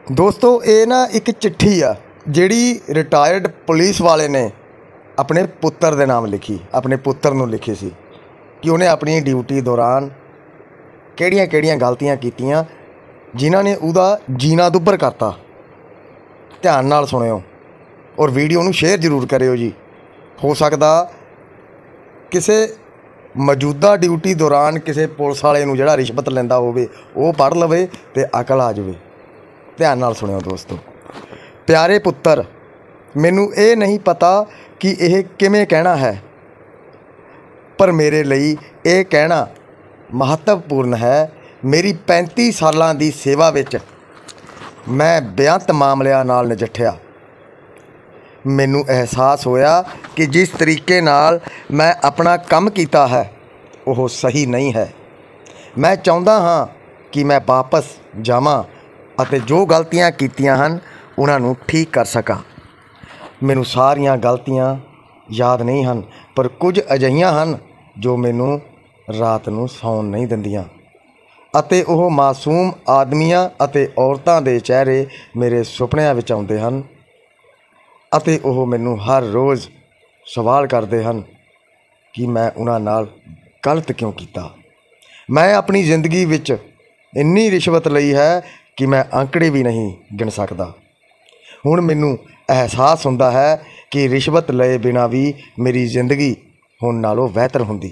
दोस्तों ये ना एक चिट्ठी आ जिहड़ी रिटायर्ड पुलिस वाले ने अपने पुत्तर दे नाम लिखी, अपने पुत्तर नूं लिखी सी कि उन्हें अपनी ड्यूटी दौरान किहड़ियां किहड़ियां गलतियां कीतियां जिन्हां ने उहदा जीना दुभर करता। ध्यान नाल सुणिओ और वीडियो नूं शेयर जरूर करिओ जी। हो सकदा किसे मौजूदा ड्यूटी दौरान किसी पुलिस वाले नूं जिहड़ा रिश्वत लैंदा होवे वो पढ़ लवे ते अकल आ जावे। ध्यान नाल सुणिओ दोस्तों। प्यारे पुत्तर, मैनू ये नहीं पता कि यह किवें कहना है, पर मेरे लिए ये कहना महत्वपूर्ण है। मेरी 35 सालां दी सेवा विच मैं बेअंत मामलिਆਂ नाल नजिठिया। मैनू एहसास होया कि जिस तरीके नाल मैं अपना काम कीता है वो सही नहीं है। मैं चाहुंदा हाँ कि मैं वापस जावां ਅਤੇ जो गलतियां कीतियां हन उन्हां नूं ठीक कर सकां। मैनू सारियां गलतियां याद नहीं हन, पर कुछ अजिहियां हन जो मैनू रात नूं सौण नहीं दिंदियां ਅਤੇ ਉਹ ਮਾਸੂਮ ਆਦਮੀਆਂ ਅਤੇ ਔਰਤਾਂ ਦੇ ਚਿਹਰੇ ਮੇਰੇ ਸੁਪਨਿਆਂ ਵਿੱਚ ਆਉਂਦੇ ਹਨ ਅਤੇ ਉਹ ਮੈਨੂੰ ਹਰ ਰੋਜ਼ ਸਵਾਲ ਕਰਦੇ ਹਨ ਕਿ ਮੈਂ ਉਹਨਾਂ ਨਾਲ ਗਲਤ ਕਿਉਂ ਕੀਤਾ। ਮੈਂ ਆਪਣੀ ਜ਼ਿੰਦਗੀ ਵਿੱਚ ਇੰਨੀ ਰਿਸ਼ਵਤ ਲਈ ਹੈ कि मैं आंकड़े भी नहीं गिन सकता। हुण मैनू एहसास हुंदा है कि रिश्वत लए बिना भी मेरी जिंदगी हुण नालों बेहतर हुंदी।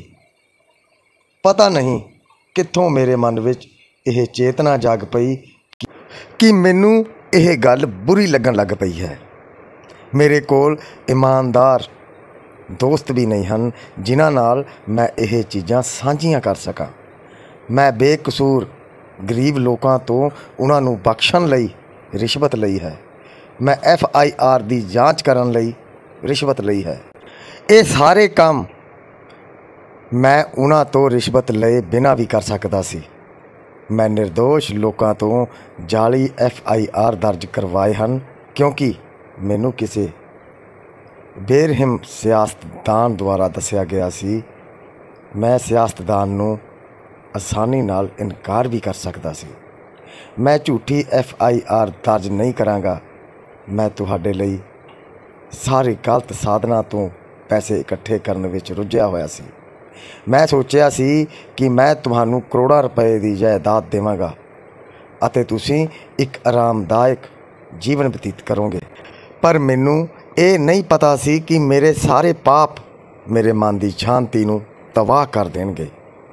पता नहीं कित्थों मेरे मन विच यह चेतना जाग पई कि मैनू यह गल बुरी लगन लग पई है। मेरे कोल ईमानदार दोस्त भी नहीं हन जिन्हां नाल मैं यह चीज़ां सांझियां कर सकां। मैं बेकसूर गरीब लोगों तो उन्होंने बख्शण लई रिश्वत लई है। मैं FIR की जांच करन लई रिश्वत लई है। ये सारे काम मैं उन्हां तो रिश्वत लए बिना भी कर सकता सी। मैं निर्दोष लोगों तो जाली FIR दर्ज करवाए हैं क्योंकि मैनू किसी बेरहम सियासतदान द्वारा दसिया गया सी मैं सियासतदान नूं आसानी नाल इनकार भी कर सकता सी। मैं झूठी FIR दर्ज नहीं करांगा। मैं तुहाडे लई सारे गलत साधना तो पैसे इकट्ठे करने विच रुझिया होया सी। मैं सोचिया सी कि मैं तुहानू करोड़ां रुपए की जायदाद देवांगा अते तुसीं एक आरामदायक जीवन बतीत करोगे, पर मैनू ये नहीं पता सी कि मेरे सारे पाप मेरे मन की शांति नू तबाह कर देणगे।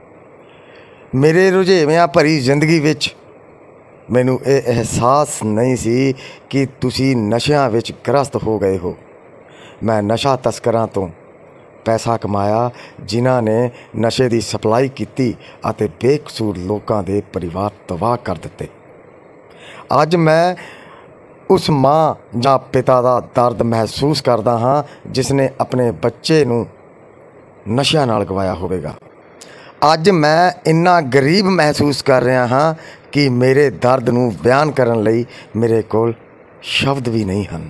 मेरे रुझेवियां भरी जिंदगी विच मैनू ये एहसास नहीं सी कि तुसी नशियां विच ग्रस्त हो गए हो। मैं नशा तस्करां तो पैसा कमाया जिन्हां ने नशे की सप्लाई की अते बेकसूर लोगों के परिवार तबाह कर दिते। अज मैं उस माँ या पिता का दर्द महसूस करता हाँ जिसने अपने बच्चे नूं नशियां नाल गवाया होवेगा। अज मैं इन्ना गरीब महसूस कर रहा हाँ कि मेरे दर्द नूं बयान करन लई मेरे कोल शब्द भी नहीं हन।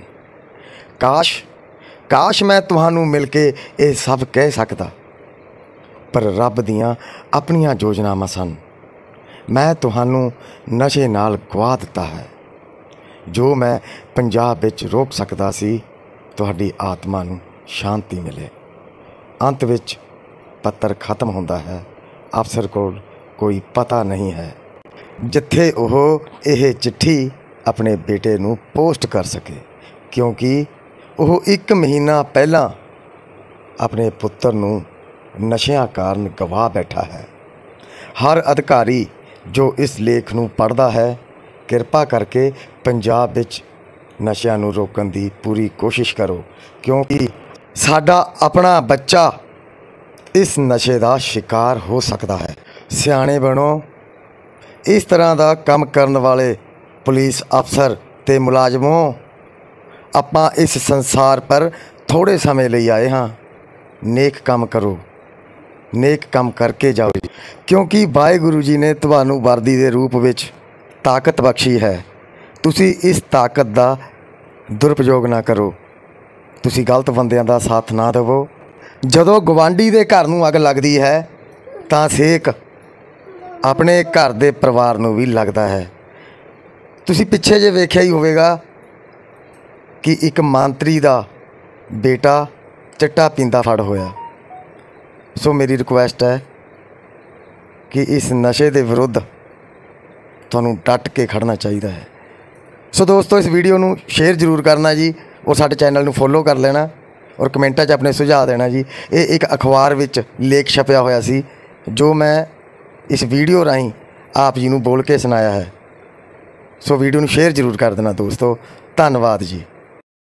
काश मैं तुहानूं मिल के ये सब कह सकता, पर रब दियां अपनियां योजनावां सन। मैं तुहानूं नशे नाल गवा दिता है। जो मैं पंजाब विच रोक सकता सी तुहाडी आत्मा नूं शांति मिले। अंत विच पत्र खत्म हुंदा है। अफसर को कोई पता नहीं है जिथे वो यह चिट्ठी अपने बेटे नूं पोस्ट कर सके, क्योंकि वो 1 महीना पहला अपने पुत्र नूं नशियां कारण गवा बैठा है। हर अधिकारी जो इस लेख नूं पढ़दा है किरपा करके पंजाब विच नशियां नूं रोकण दी पूरी कोशिश करो, क्योंकि साडा अपना बच्चा इस नशे का शिकार हो सकता है। सियाणे बनो। इस तरह का काम करने वाले पुलिस अफसर ते मुलाजमों, आपां इस संसार पर थोड़े समय लिए आए हाँ। नेक काम करो, नेक काम करके जाओ, क्योंकि वाहिगुरू जी ने तुहानू वर्दी के रूप विच ताकत बख्शी है। तुसी इस ताकत का दुरुपयोग ना करो। तुसी गलत बंदियां दा साथ ना देवो। जदों गवांढी दे घर नूं अग लगदी है तां सेक अपने घर दे परिवार नूं भी लगदा है। ਤੁਸੀਂ ਪਿੱਛੇ ਜੇ ਵੇਖਿਆ ਹੀ ਹੋਵੇਗਾ ਕਿ ਇੱਕ ਮੰਤਰੀ ਦਾ ਬੇਟਾ ਚਿੱਟਾ ਪੀਂਦਾ ਫੜ ਹੋਇਆ। ਸੋ ਮੇਰੀ ਰਿਕੁਐਸਟ ਹੈ ਕਿ ਇਸ ਨਸ਼ੇ ਦੇ ਵਿਰੁੱਧ ਤੁਹਾਨੂੰ ਡਟ ਕੇ ਖੜਨਾ ਚਾਹੀਦਾ ਹੈ। ਸੋ ਦੋਸਤੋ, ਇਸ ਵੀਡੀਓ ਨੂੰ ਸ਼ੇਅਰ ਜ਼ਰੂਰ ਕਰਨਾ ਜੀ, ਔਰ ਸਾਡੇ ਚੈਨਲ ਨੂੰ ਫੋਲੋ ਕਰ ਲੈਣਾ, ਔਰ ਕਮੈਂਟਾਂ 'ਚ ਆਪਣੇ ਸੁਝਾਅ ਦੇਣਾ ਜੀ। ਇਹ ਇੱਕ ਅਖਬਾਰ ਵਿੱਚ ਲੇਖ ਛਪਿਆ ਹੋਇਆ ਸੀ ਜੋ ਮੈਂ ਇਸ ਵੀਡੀਓ ਰਾਹੀਂ ਆਪ ਜੀ ਨੂੰ ਬੋਲ ਕੇ ਸੁਣਾਇਆ ਹੈ। ਸੋ ਵੀਡੀਓ ਨੂੰ ਸ਼ੇਅਰ ਜ਼ਰੂਰ ਕਰ ਦੇਣਾ ਦੋਸਤੋ। ਧੰਨਵਾਦ ਜੀ।